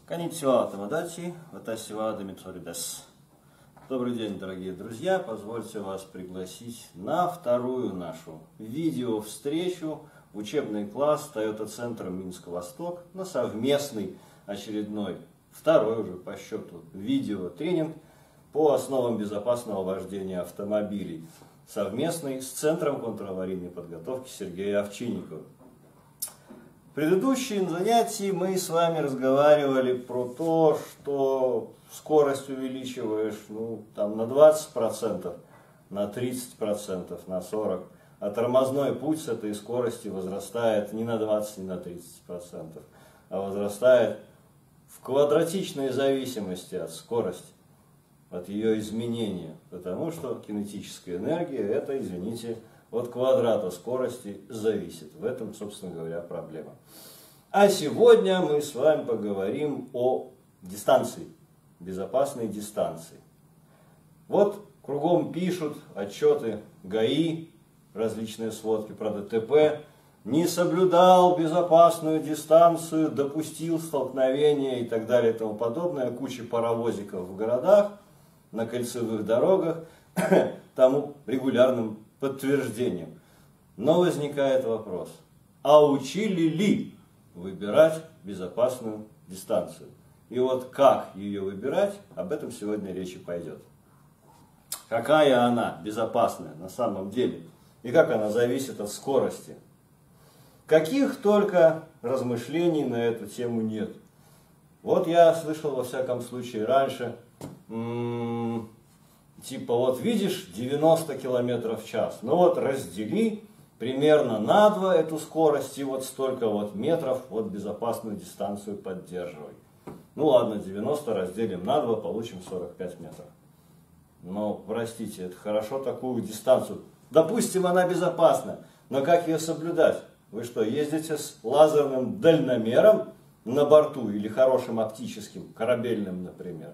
Конничева, тамадачи, ватаси ва Дмитрий дес. Добрый день, дорогие друзья. Позвольте вас пригласить на вторую нашу видео-встречу в учебный класс Toyota Центр Минск-Восток на совместный очередной, второй уже по счету, видеотренинг по основам безопасного вождения автомобилей, совместный с Центром контраварийной подготовки Сергея Овчинникова. В предыдущем занятии мы с вами разговаривали про то, что скорость увеличиваешь там, на 20%, на 30%, на 40%, а тормозной путь с этой скорости возрастает не на 20, не на 30%, а возрастает в квадратичной зависимости от скорости, от ее изменения, потому что кинетическая энергия это, извините, от квадрата скорости зависит. В этом, собственно говоря, проблема. А сегодня мы с вами поговорим о дистанции, безопасной дистанции. Вот кругом пишут отчеты ГАИ, различные сводки про ДТП. Не соблюдал безопасную дистанцию, допустил столкновение и так далее и тому подобное. Куча паровозиков в городах, на кольцевых дорогах, тому регулярным подтверждением. Но возникает вопрос, а учили ли выбирать безопасную дистанцию? И вот как ее выбирать, об этом сегодня речь и пойдет. Какая она безопасная на самом деле? И как она зависит от скорости? Каких только размышлений на эту тему нет. Вот я слышал во всяком случае раньше, типа вот видишь 90 км в час, ну вот раздели примерно на 2 эту скорость и вот столько вот метров, вот безопасную дистанцию поддерживай. Ну ладно, 90 разделим на 2, получим 45 метров. Но, простите, это хорошо такую дистанцию. Допустим, она безопасна, но как ее соблюдать? Вы что, ездите с лазерным дальномером на борту или хорошим оптическим, корабельным, например?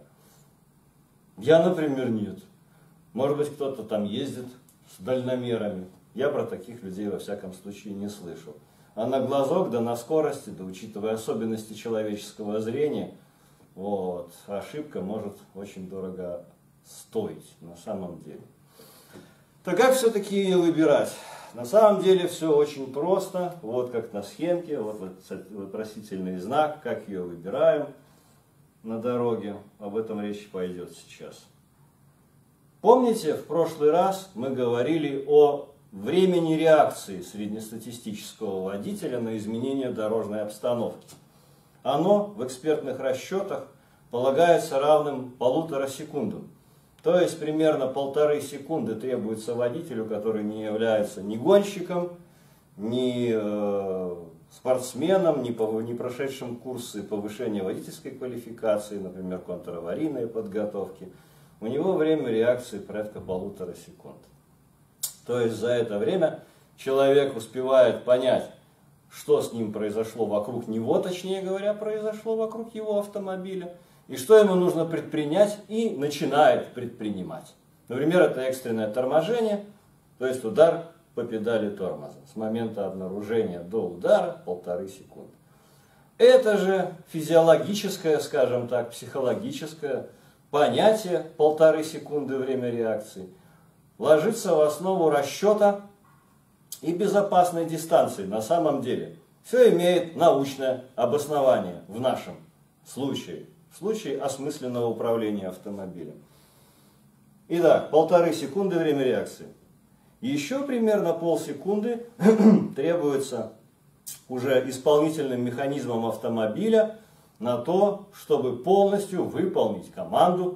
Я, например, нет. Может быть, кто-то там ездит с дальномерами. Я про таких людей, во всяком случае, не слышал. А на глазок, да на скорости, да учитывая особенности человеческого зрения, вот, ошибка может очень дорого стоить на самом деле. Так как все-таки ее выбирать? На самом деле все очень просто. Вот как на схемке, вот вопросительный знак, как ее выбираем на дороге. Об этом речь пойдет сейчас. Помните, в прошлый раз мы говорили о времени реакции среднестатистического водителя на изменение дорожной обстановки. Оно в экспертных расчетах полагается равным 1,5 секундам. То есть примерно 1,5 секунды требуется водителю, который не является ни гонщиком, ни спортсменом, ни прошедшим курсы повышения водительской квалификации, например, контраварийной подготовки. У него время реакции порядка 1,5 секунд. То есть за это время человек успевает понять, что с ним произошло вокруг него, точнее говоря, произошло вокруг его автомобиля, и что ему нужно предпринять, и начинает предпринимать. Например, это экстренное торможение, то есть удар по педали тормоза. С момента обнаружения до удара 1,5 секунды. Это же физиологическое, скажем так, психологическое понятие 1,5 секунды время реакции ложится в основу расчета и безопасной дистанции на самом деле. Все имеет научное обоснование в нашем случае, в случае осмысленного управления автомобилем. Итак, 1,5 секунды время реакции. Еще примерно полсекунды требуется уже исполнительным механизмом автомобиля на то, чтобы полностью выполнить команду,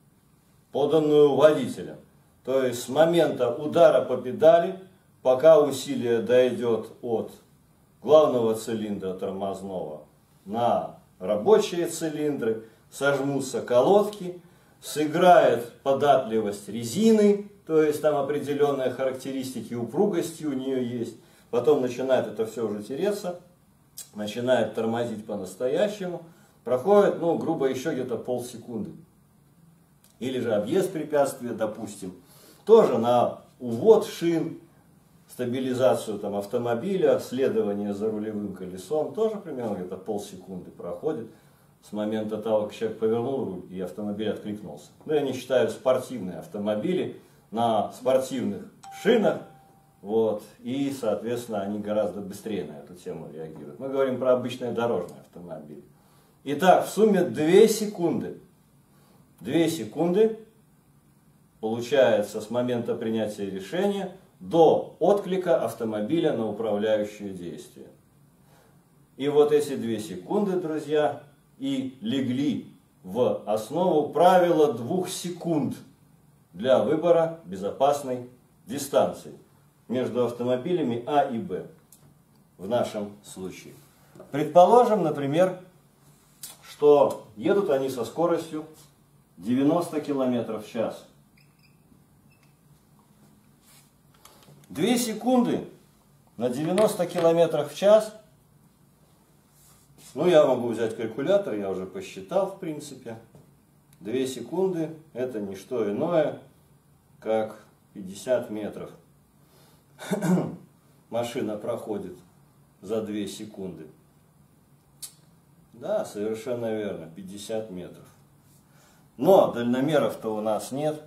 поданную водителем. То есть с момента удара по педали, пока усилие дойдет от главного цилиндра тормозного на рабочие цилиндры, сожмутся колодки, сыграет податливость резины, то есть там определенные характеристики упругости у нее есть, потом начинает это все уже тереться, начинает тормозить по-настоящему, проходит, грубо, еще где-то полсекунды. Или же объезд препятствия, допустим, тоже на увод шин, стабилизацию там, автомобиля, следование за рулевым колесом, тоже примерно где-то полсекунды проходит. с момента того, как человек повернул руль и автомобиль откликнулся. Но я не считаю спортивные автомобили на спортивных шинах, вот, и, соответственно, они гораздо быстрее на эту тему реагируют. Мы говорим про обычные дорожные автомобили. Итак, в сумме 2 секунды. 2 секунды получается с момента принятия решения до отклика автомобиля на управляющее действие. И вот эти 2 секунды, друзья, и легли в основу правила 2 секунд для выбора безопасной дистанции между автомобилями А и Б в нашем случае. Предположим, например, что едут они со скоростью 90 км в час. 2 секунды на 90 км в час. Ну, я могу взять калькулятор, я уже посчитал, в принципе. 2 секунды – это не что иное, как 50 метров. Машина проходит за 2 секунды. Да, совершенно верно, 50 метров. Но дальномеров-то у нас нет.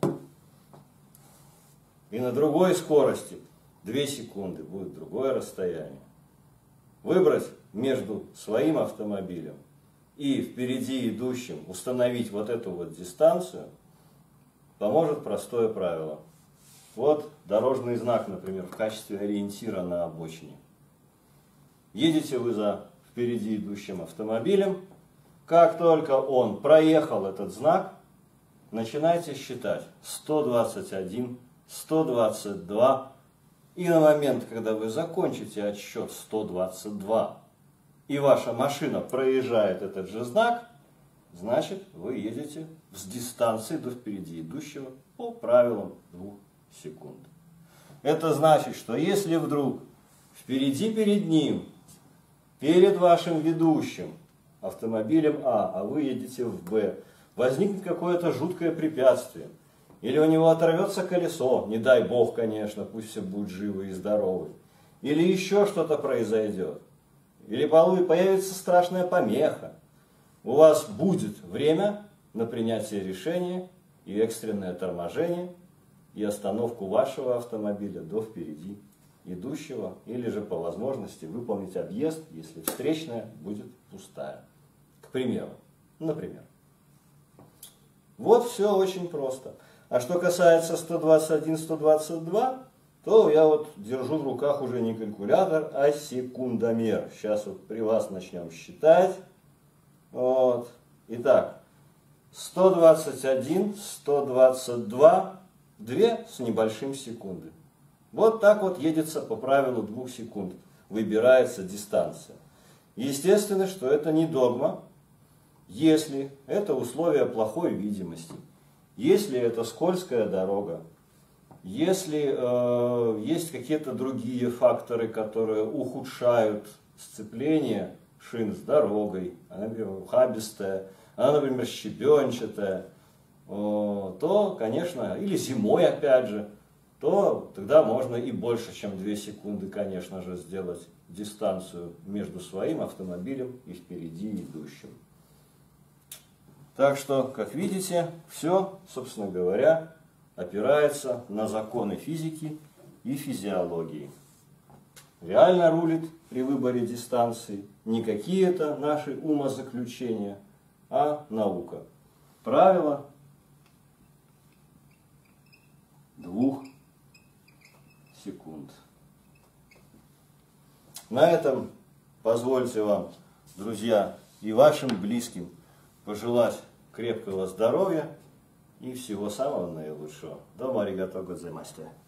И на другой скорости 2 секунды будет другое расстояние. Выбрать между своим автомобилем и впереди идущим, установить вот эту вот дистанцию, поможет простое правило. Вот дорожный знак, например, в качестве ориентира на обочине. Едете вы за впереди идущим автомобилем, как только он проехал этот знак, начинайте считать 121, 122, и на момент, когда вы закончите отсчет 122, и ваша машина проезжает этот же знак, значит, вы едете с дистанции до впереди идущего по правилам 2 секунд. Это значит, что если вдруг впереди перед ним, перед вашим ведущим автомобилем А вы едете в Б, возникнет какое-то жуткое препятствие, или у него оторвется колесо, не дай бог, конечно, пусть все будет живы и здоровы, или еще что-то произойдет, или появится страшная помеха, у вас будет время на принятие решения и экстренное торможение и остановку вашего автомобиля до впереди идущего, или же по возможности выполнить объезд, если встречная будет пустая. К примеру, например. Вот все очень просто. А что касается 121-122, то я вот держу в руках уже не калькулятор, а секундомер. Сейчас вот при вас начнем считать. Вот. Итак, 121, 122, 2 с небольшим секунды. Вот так вот едется по правилу 2 секунд. Выбирается дистанция. Естественно, что это не догма, если это условия плохой видимости, если это скользкая дорога, если есть какие-то другие факторы, которые ухудшают сцепление шин с дорогой, она, например, ухабистая, она, например, щебенчатая, то, конечно, или зимой опять же, то тогда можно и больше, чем 2 секунды, конечно же, сделать дистанцию между своим автомобилем и впереди идущим. Так что, как видите, все, собственно говоря, опирается на законы физики и физиологии. Реально рулит при выборе дистанции не какие-то наши умозаключения, а наука. Правило 2 секунд. На этом позвольте вам, друзья, и вашим близким пожелать крепкого здоровья и всего самого наилучшего. Домо аригато годзаймасте.